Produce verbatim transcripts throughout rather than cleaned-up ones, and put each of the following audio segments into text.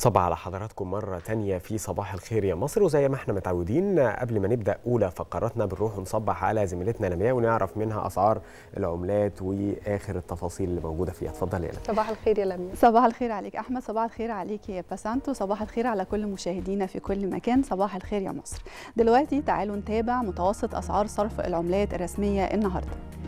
صباح على حضراتكم مرة تانية في صباح الخير يا مصر. وزي ما احنا متعودين قبل ما نبدأ أولى فقراتنا بنروح نصبح على زميلتنا لمياء ونعرف منها أسعار العملات وآخر التفاصيل اللي موجودة فيها. اتفضلي يا لمياء. صباح الخير يا لمياء. صباح الخير عليك أحمد، صباح الخير عليك يا بسنت، وصباح الخير على كل مشاهدينا في كل مكان. صباح الخير يا مصر. دلوقتي تعالوا نتابع متوسط أسعار صرف العملات الرسمية النهاردة.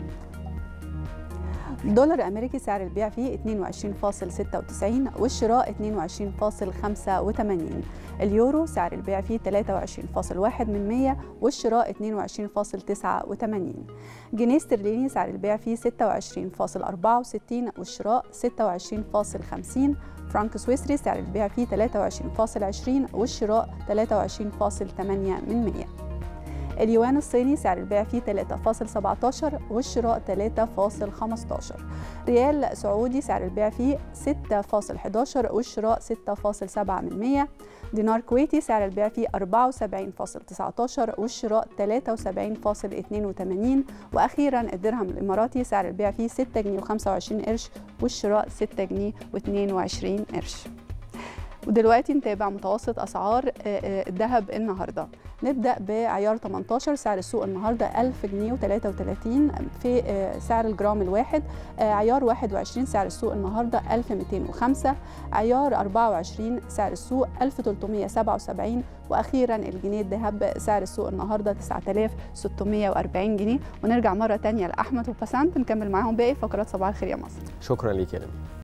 دولار أمريكي سعر البيع فيه اثنين وعشرين فاصل ستة وتسعين والشراء اثنين وعشرين فاصل خمسة وثمانين. اليورو سعر البيع فيه ثلاثة وعشرين فاصل واحد من مية والشراء اثنين وعشرين فاصل تسعة وثمانين. جنيه استرليني سعر البيع فيه ستة وعشرين فاصل أربعة وستين والشراء ستة وعشرين فاصل خمسين. فرنك سويسري سعر البيع فيه ثلاثة وعشرين فاصل عشرين والشراء ثلاثة وعشرين فاصل ثمانية من مية. اليوان الصيني سعر البيع فيه ثلاثة فاصل سبعة عشر والشراء ثلاثة فاصل خمسة عشر. ريال سعودي سعر البيع فيه ستة فاصل أحد عشر والشراء ستة فاصل سبعة من مية. دينار كويتي سعر البيع فيه أربعة وسبعين فاصل تسعة عشر والشراء ثلاثة وسبعين فاصل اثنين وثمانين. وأخيرا الدرهم الإماراتي سعر البيع فيه ستة جنيه وخمسة وعشرين قرش والشراء ستة جنيه واثنين وعشرين قرش. ودلوقتي نتابع متوسط أسعار الذهب النهارده. نبدأ بعيار ثمانية عشر سعر السوق النهارده ألف جنيه وثلاثة وثلاثين في سعر الجرام الواحد. عيار واحد وعشرين سعر السوق النهارده ألف ومئتين وخمسة. عيار أربعة وعشرين سعر السوق ألف وثلاثمئة وسبعة وسبعين. واخيرا الجنيه الذهب سعر السوق النهارده تسعة آلاف وستمئة وأربعين جنيه. ونرجع مرة تانية لأحمد وبسنت نكمل معاهم باقي فقرات صباح الخير يا مصر. شكرا ليك يا لمياء.